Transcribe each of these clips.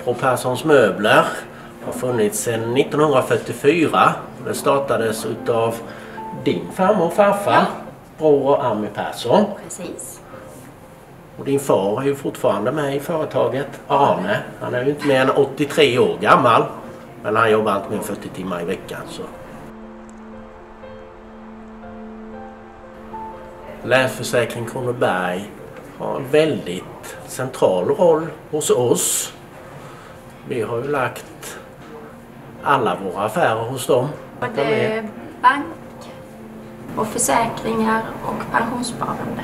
Bror Perssons möbler har funnits sedan 1944. Det startades av din farmor och farfar, Bror och Ami Persson. Precis. Och din far är ju fortfarande med i företaget, Arne. Han är ju inte mer än 83 år gammal. Men han jobbar inte mer än 40 timmar i veckan. Så. Länsförsäkring Kronoberg har en väldigt central roll hos oss. Vi har ju lagt alla våra affärer hos dem. Både bank och försäkringar och pensionssparande.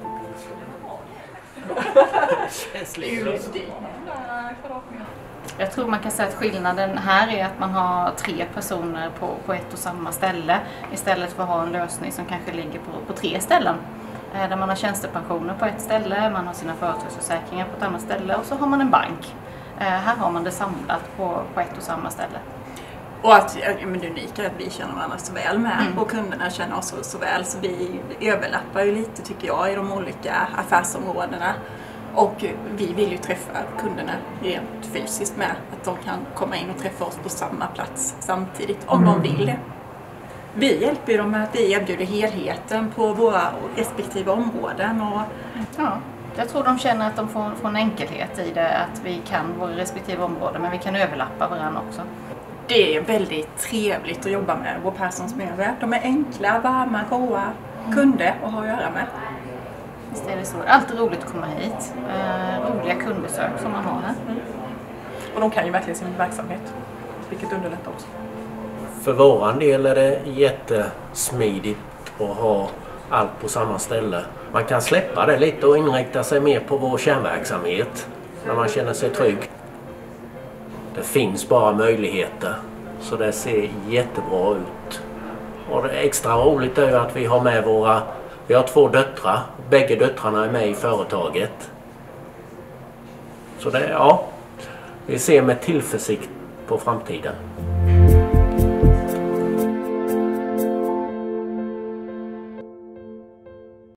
Jag tror man kan säga att skillnaden här är att man har 3 personer på ett och samma ställe istället för att ha en lösning som kanske ligger på 3 ställen. Där man har tjänstepensioner på ett ställe, man har sina företagsförsäkringar på ett annat ställe och så har man en bank. Här har man det samlat på ett och samma ställe. Och att det unika är att vi känner varandra så väl med och kunderna känner oss så väl, så vi överlappar ju lite tycker jag i de olika affärsområdena. Och vi vill ju träffa kunderna rent fysiskt med att de kan komma in och träffa oss på samma plats samtidigt om de vill det. Vi hjälper dem med att vi erbjuder helheten på våra respektive områden. Och ja, jag tror de känner att de får en enkelhet i det, att vi kan våra respektive områden men vi kan överlappa varandra också. Det är väldigt trevligt att jobba med Bror Perssons möbler. De är enkla, varma, goa kunder att ha att göra med. Visst är det så. Det är alltid roligt att komma hit. Roliga kundbesök som man har här. Och de kan ju verkligen sin verksamhet, vilket underlättar också. För våran del är det jättesmidigt att ha allt på samma ställe. Man kan släppa det lite och inrikta sig mer på vår kärnverksamhet när man känner sig trygg. Det finns bara möjligheter, så det ser jättebra ut. Och det extra roligt är ju att vi har med vi har 2 döttrar. Bägge döttrarna är med i företaget. Så vi ser med tillförsikt på framtiden.